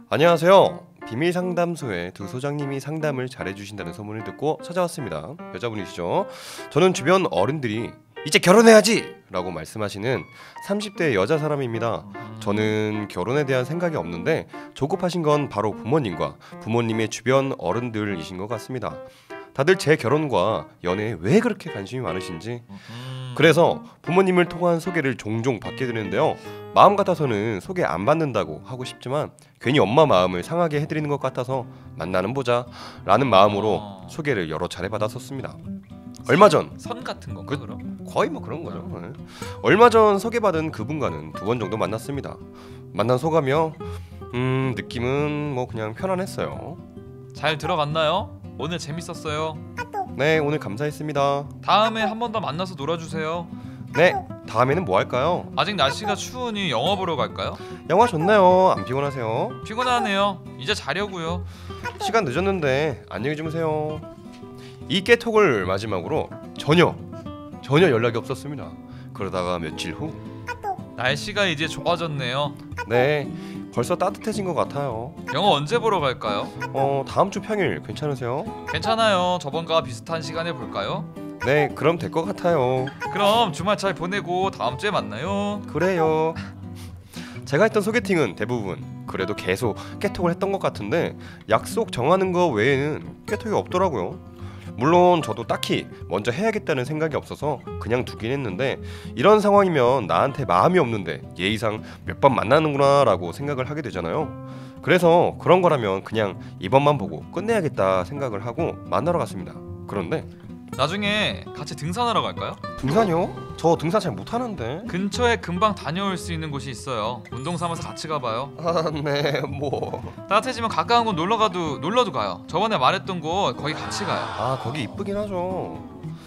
안녕하세요. 비밀 상담소의 두 소장님이 상담을 잘해주신다는 소문을 듣고 찾아왔습니다. 여자분이시죠? 저는 주변 어른들이 이제 결혼해야지! 라고 말씀하시는 30대 여자 사람입니다. 저는 결혼에 대한 생각이 없는데 조급하신 건 바로 부모님과 부모님의 주변 어른들이신 것 같습니다. 다들 제 결혼과 연애에 왜 그렇게 관심이 많으신지. 그래서 부모님을 통한 소개를 종종 받게 되는데요. 마음 같아서는 소개 안 받는다고 하고 싶지만 괜히 엄마 마음을 상하게 해드리는 것 같아서 만나는 보자 라는 마음으로 소개를 여러 차례 받았었습니다. 얼마 전 선 같은 건가 그럼? 거의 뭐 그런 거죠. 네. 얼마 전 소개받은 그분과는 2번 정도 만났습니다. 만난 소감이요? 느낌은 뭐 그냥 편안했어요. 잘 들어갔나요? 오늘 재밌었어요. 네, 오늘 감사했습니다. 다음에 한 번 더 만나서 놀아주세요. 네, 다음에는 뭐 할까요? 아직 날씨가 추우니 영화 보러 갈까요? 영화 좋네요. 안 피곤하세요? 피곤하네요. 이제 자려고요. 시간 늦었는데 안녕히 주무세요. 이 깨톡을 마지막으로 전혀 연락이 없었습니다. 그러다가 며칠 후 날씨가 이제 좋아졌네요. 네, 벌써 따뜻해진 것 같아요. 영화 언제 보러 갈까요? 다음 주 평일 괜찮으세요? 괜찮아요. 저번과 비슷한 시간에 볼까요? 네, 그럼 될 것 같아요. 그럼 주말 잘 보내고 다음 주에 만나요. 그래요. 제가 했던 소개팅은 대부분 그래도 계속 깨톡을 했던 것 같은데 약속 정하는 거 외에는 깨톡이 없더라고요. 물론 저도 딱히 먼저 해야겠다는 생각이 없어서 그냥 두긴 했는데 이런 상황이면 나한테 마음이 없는데 예의상 몇 번 만나는구나 라고 생각을 하게 되잖아요. 그래서 그런 거라면 그냥 이번만 보고 끝내야겠다 생각을 하고 만나러 갔습니다. 그런데 나중에 같이 등산하러 갈까요? 등산이요? 저 등산 잘 못하는데. 근처에 금방 다녀올 수 있는 곳이 있어요. 운동 삼아서 같이 가봐요. 네, 뭐 따뜻해지면 가까운 곳 놀러도 가요. 저번에 말했던 곳 거기 같이 가요. 거기 이쁘긴 하죠.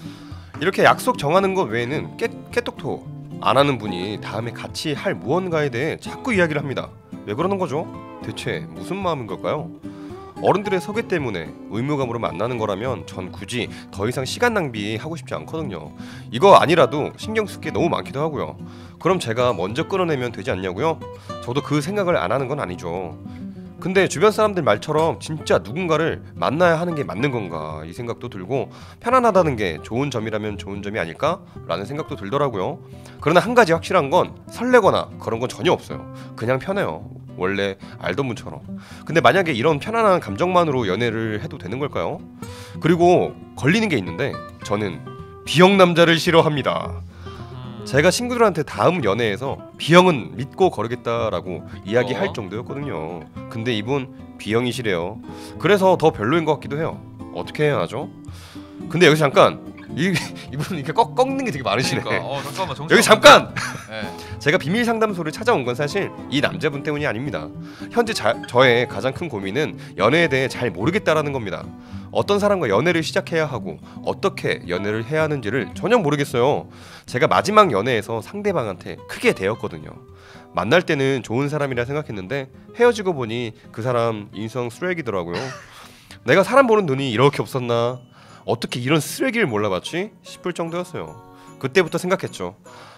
이렇게 약속 정하는 것 외에는 깨톡도 안 하는 분이 다음에 같이 할 무언가에 대해 자꾸 이야기를 합니다. 왜 그러는 거죠? 대체 무슨 마음인 걸까요? 어른들의 소개 때문에 의무감으로 만나는 거라면 전 굳이 더 이상 시간 낭비하고 싶지 않거든요. 이거 아니라도 신경 쓸 게 너무 많기도 하고요. 그럼 제가 먼저 끌어내면 되지 않냐고요? 저도 그 생각을 안 하는 건 아니죠. 근데 주변 사람들 말처럼 진짜 누군가를 만나야 하는 게 맞는 건가 이 생각도 들고 편안하다는 게 좋은 점이라면 좋은 점이 아닐까? 라는 생각도 들더라고요. 그러나 한 가지 확실한 건 설레거나 그런 건 전혀 없어요. 그냥 편해요. 원래 알던 분처럼. 근데 만약에 이런 편안한 감정만으로 연애를 해도 되는 걸까요? 그리고 걸리는 게 있는데 저는 B형 남자를 싫어합니다. 제가 친구들한테 다음 연애에서 B형은 믿고 거르겠다라고 이야기할 정도였거든요. 근데 이분 B형이시래요. 그래서 더 별로인 것 같기도 해요. 어떻게 해야 하죠? 근데 여기서 잠깐 이분 이렇게 꺾는 게 되게 많으시네. 그러니까, 잠깐만 여기 잠깐! 네. 제가 비밀 상담소를 찾아온 건 사실 이 남자분 때문이 아닙니다. 현재 저의 가장 큰 고민은 연애에 대해 잘 모르겠다라는 겁니다. 어떤 사람과 연애를 시작해야 하고 어떻게 연애를 해야 하는지를 전혀 모르겠어요. 제가 마지막 연애에서 상대방한테 크게 대었거든요. 만날 때는 좋은 사람이라 생각했는데 헤어지고 보니 그 사람 인성 쓰레기더라고요. 내가 사람 보는 눈이 이렇게 없었나? 어떻게 이런 쓰레기를 몰라봤지? 싶을 정도였어요. 그때부터 생각했죠.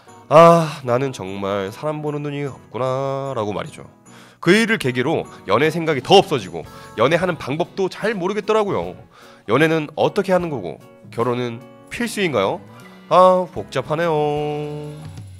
나는 정말 사람 보는 눈이 없구나 라고 말이죠. 그 일을 계기로 연애 생각이 더 없어지고 연애하는 방법도 잘 모르겠더라고요. 연애는 어떻게 하는 거고 결혼은 필수인가요? 복잡하네요.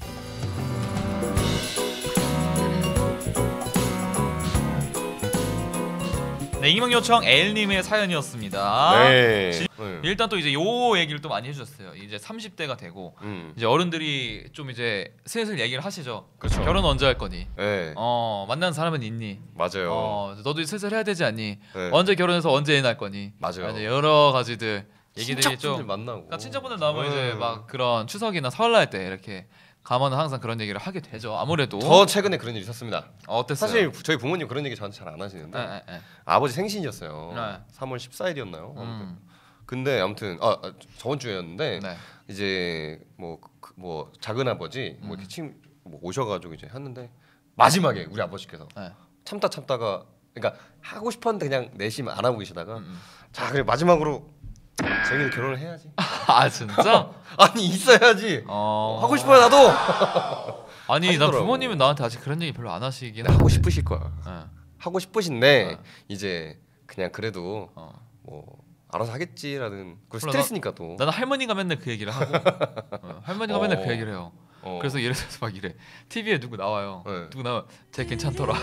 네, 익명 요청 L님의 사연이었습니다. 네. 일단 또 이제 요 얘기를 또 많이 해주셨어요. 이제 30대가 되고 이제 어른들이 좀 이제 슬슬 얘기를 하시죠. 그렇죠. 결혼 언제 할 거니? 네. 만나는 사람은 있니? 맞아요. 너도 슬슬 해야 되지 않니? 네. 언제 결혼해서 언제 애 낳을 거니? 맞아요. 이제 여러 가지들 얘기들이 친척분들 좀 만나고. 그러니까 친척분들 나오면 이제 막 그런 추석이나 설날 때 이렇게 가면은 항상 그런 얘기를 하게 되죠. 아무래도 저 최근에 그런 일이 있었습니다. 어땠어요? 사실 저희 부모님 그런 얘기 저한테 잘 안 하시는데 네. 아버지 생신이었어요. 네. 3월 14일이었나요? 근데 아무튼 저번 주였는데 네. 이제 뭐 작은 아버지 뭐 이렇게 뭐 오셔가지고 이제 했는데 마지막에 우리 아버지께서 네. 참다가 그러니까 하고 싶었는데 그냥 내심 안 하고 계시다가 자 그래 마지막으로 자기는 결혼을 해야지. 아 진짜? 아니 있어야지. 하고 싶어요 나도. 아니 난 하시더라고. 부모님은 나한테 아직 그런 얘기 별로 안 하시긴 하고 싶으실 거야. 네. 하고 싶으신데 이제 그냥 그래도 뭐 알아서 하겠지라는 그 몰라, 스트레스니까 또. 나는 할머니가 맨날 그 얘기를 하고 할머니가 맨날 그 얘기를 해요. 그래서 예를 들어서 막 이래. TV에 누구 나와요. 네. 누구 나와. 쟤 괜찮더라.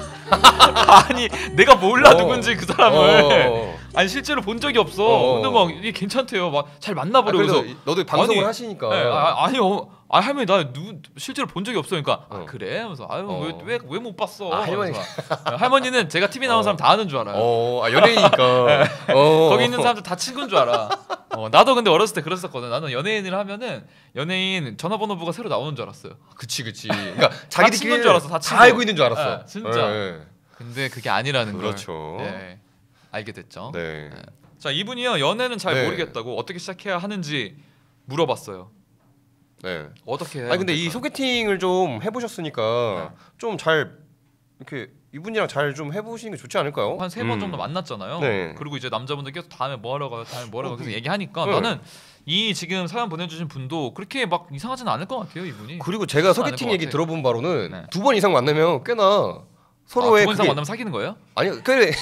아니 내가 몰라 누군지 그 사람을. 아니 실제로 본 적이 없어. 근데 막 이게 괜찮대요. 막 잘 만나보려. 그래서 너도 방송을 하시니까. 네, 아니요. 할머니 나 실제로 본 적이 없어. 그러니까 그래? 하면서 아유 왜 못 봤어? 할머니. 할머니는 제가 TV 나온 사람 다 아는 줄 알아요. 연예인이니까. 거기 있는 사람들 다 친구인 줄 알아. 나도 근데 어렸을 때 그랬었거든. 나는 연예인을 하면은 연예인 전화번호부가 새로 나오는 줄 알았어요. 그치. 그러니까 자기들끼리 줄 알았어. 다 알고 있는 줄 알았어. 네, 진짜. 근데 그게 아니라는 그렇죠. 걸 네, 알게 됐죠. 네. 자 이분이요 연애는 잘 네. 모르겠다고 어떻게 시작해야 하는지 물어봤어요. 네. 어떻게 해야 아니 근데 이 될까요? 소개팅을 좀 해보셨으니까 좀 잘 이렇게 이분이랑 잘 좀 해보시는 게 좋지 않을까요? 한 3번 정도 만났잖아요. 네. 그리고 이제 남자분들 계속 다음에 뭐 하러 가요? 다음에 뭐 하러 가요? 계속 얘기하니까 네. 나는 이 지금 사연 보내주신 분도 그렇게 막 이상하지는 않을 것 같아요 이분이. 그리고 제가 그렇지 않을 소개팅 것 얘기 같아. 들어본 바로는 네. 2번 이상 만나면 꽤나 서로의 2번 이상 만나면 사귀는 거예요? 아니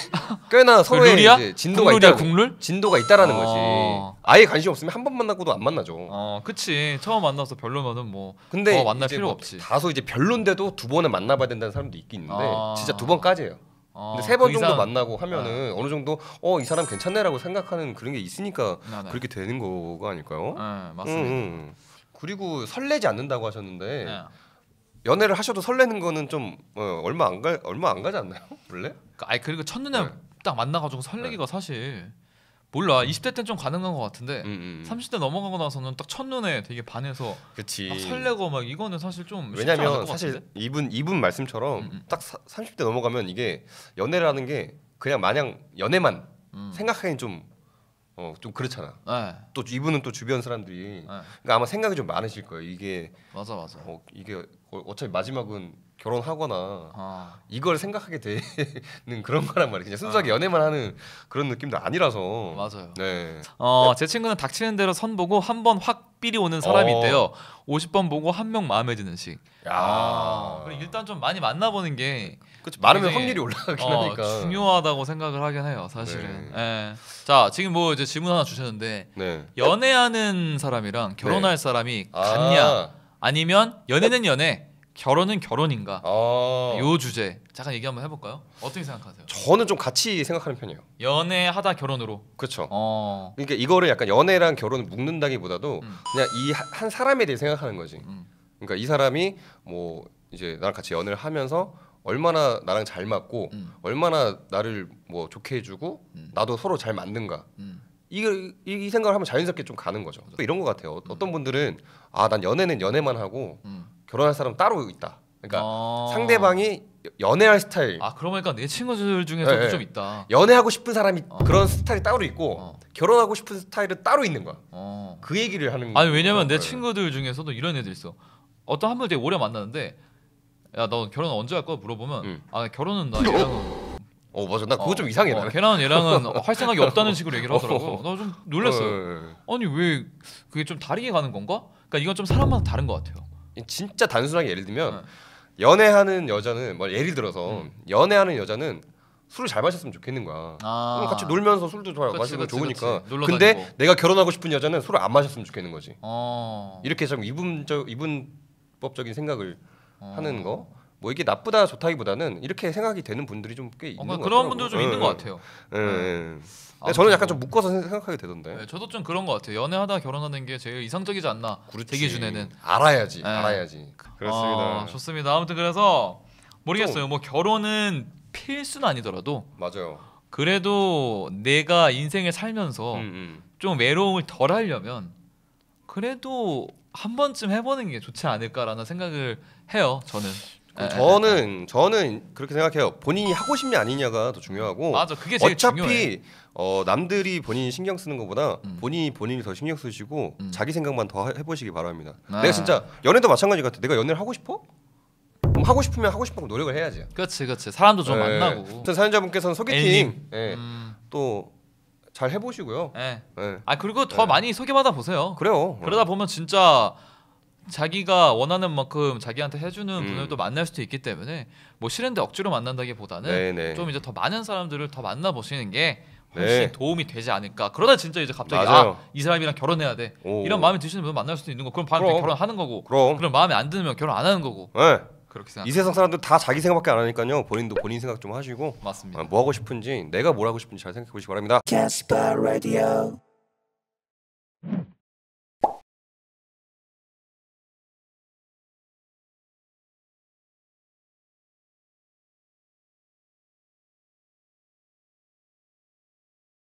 꽤나 서로의 룰이야? 이제 진도가 국룰이야 있다. 국룰? 진도가 있다라는 어. 거지. 아예 관심 없으면 한 번 만나고도 안 만나죠. 그치. 처음 만나서 별로면은 뭐 근데 만날 이제 필요 뭐 없지. 다소 이제 별론데도 2번은 만나봐야 된다는 사람도 있긴 있는데 진짜 2번까지예요. 근데 3번 그 정도 이상- 만나고 하면은 어느 정도 이 사람 괜찮네라고 생각하는 그런 게 있으니까 네. 그렇게 되는 거가 아닐까요? 네, 맞습니다. 그리고 설레지 않는다고 하셨는데 네. 연애를 하셔도 설레는 거는 좀 얼마 안 가지 않나요? 원래? 그리고 첫눈에 네. 딱 만나가지고 설레기가 사실 몰라. 20대 때는 좀 가능한 것 같은데 30대 넘어가고 나서는 딱 첫눈에 되게 반해서 그치. 막 설레고 막 이거는 사실 좀 쉽지 않을 왜냐면 것 사실 같은데? 이분 말씀처럼 딱 30대 넘어가면 이게 연애라는 게 그냥 마냥 연애만 생각하기엔 좀 그렇잖아. 네. 또 이분은 또 주변 사람들이 네. 그러니까 아마 생각이 좀 많으실 거예요. 이게 맞아. 이게 어차피 마지막은 결혼하거나 이걸 생각하게 되는 그런 거란 말이에요. 그냥 순수하게 연애만 하는 그런 느낌도 아니라서. 맞아요. 네. 제 친구는 닥치는 대로 선 보고 한 번 확 삘이 오는 사람이 있대요. 50번 보고 한 명 마음에 드는 식. 그럼 일단 좀 많이 만나보는 게 그렇죠. 많으면 굉장히, 확률이 올라가긴 하니까. 중요하다고 생각을 하긴 해요, 사실은. 네. 예. 자, 지금 뭐 이제 질문 하나 주셨는데 네. 연애하는 사람이랑 결혼할 사람이 아. 같냐? 아니면 연애는 연애, 결혼은 결혼인가? 아. 요 주제 잠깐 얘기 한번 해볼까요? 어떻게 생각하세요? 저는 좀 같이 생각하는 편이에요. 연애하다 결혼으로. 그렇죠. 어. 그러니까 이거를 약간 연애랑 결혼을 묶는다기보다도 그냥 이 한 사람에 대해 생각하는 거지. 그러니까 이 사람이 뭐 이제 나랑 같이 연애를 하면서 얼마나 나랑 잘 맞고 얼마나 나를 뭐 좋게 해주고 나도 서로 잘 맞는가. 이 생각을 하면 자연스럽게 좀 가는 거죠. 또 이런 것 같아요. 어떤 분들은 난 연애는 연애만 하고 결혼할 사람 따로 있다. 그러니까 상대방이 연애할 스타일. 그러니까 내 친구들 중에서도 네. 좀 있다. 연애하고 싶은 사람이 그런 스타일이 따로 있고 결혼하고 싶은 스타일은 따로 있는 거야. 그 얘기를 하는. 아니 왜냐면 내 거예요. 친구들 중에서도 이런 애들 있어. 어떤 한 분 되게 오래 만났는데 야 너 결혼 언제 할 거야 물어보면 결혼은 나 얘랑은 맞아. 나 그거 좀 이상해. 나는. 걔랑 얘랑은 할 생각이 없다는 식으로 얘기를 하더라고. 나 좀 놀랐어요. 어. 아니 왜 그게 좀 다르게 가는 건가? 그러니까 이건 좀 사람마다 다른 것 같아요. 진짜 단순하게 예를 들면 연애하는 여자는 뭐 예를 들어서 연애하는 여자는 술을 잘 마셨으면 좋겠는 거야. 그럼 같이 놀면서 술도 잘 마시고 좋으니까. 근데 다니고. 내가 결혼하고 싶은 여자는 술을 안 마셨으면 좋겠는 거지. 어. 이렇게 좀 이분법적인 생각을 하는 거. 뭐 이게 나쁘다 좋다기보다는 이렇게 생각이 되는 분들이 좀 꽤 있는 것 같아요. 그런 분들 좀 있는 것 같아요. 근데 저는 약간 좀 묶어서 생각하게 되던데. 네, 저도 좀 그런 것 같아요. 연애하다 결혼하는 게 제일 이상적이지 않나. 그렇지. 제 기준에는. 알아야지. 네. 알아야지. 그렇습니다. 좋습니다. 아무튼 그래서 모르겠어요. 뭐 결혼은 필수는 아니더라도 맞아요. 그래도 내가 인생을 살면서 좀 외로움을 덜 하려면 그래도 한 번쯤 해보는 게 좋지 않을까라는 생각을 해요. 저는. 저는 그렇게 생각해요. 본인이 하고 싶냐 아니냐가 더 중요하고. 맞아, 그게 제일 어차피 중요해. 남들이 본인이 신경 쓰는 것보다 본인이 더 신경 쓰시고 자기 생각만 더 해보시기 바랍니다. 내가 진짜 연애도 마찬가지 같아. 내가 연애를 하고 싶어? 그럼 하고 싶으면 하고 싶은 노력을 해야지. 그렇지. 사람도 좀 만나고. 아무튼 사연자분께서는 소개팅 또 잘 해보시고요. 네. 네. 그리고 더 많이 소개받아 보세요. 그래요. 그러다 보면 진짜 자기가 원하는 만큼 자기한테 해주는 음. 분을 또 만날 수도 있기 때문에 뭐 싫은데 억지로 만난다기보다는 네네. 좀 이제 더 많은 사람들을 더 만나 보시는 게 훨씬 네. 도움이 되지 않을까. 그러다 진짜 이제 갑자기 맞아요. 이 사람이랑 결혼해야 돼. 오. 이런 마음이 드시는 분 만날 수도 있는 거. 그럼 바로 그럼. 결혼하는 거고. 그럼 그럼 마음에 안 드면 결혼 안 하는 거고. 네. 그렇게 생각. 이 세상 사람들 다 자기 생각밖에 안 하니까요. 본인도 본인 생각 좀 하시고 맞습니다. 뭐 하고 싶은지 내가 뭘 하고 싶은지 잘 생각해 보시기 바랍니다. Casper Radio.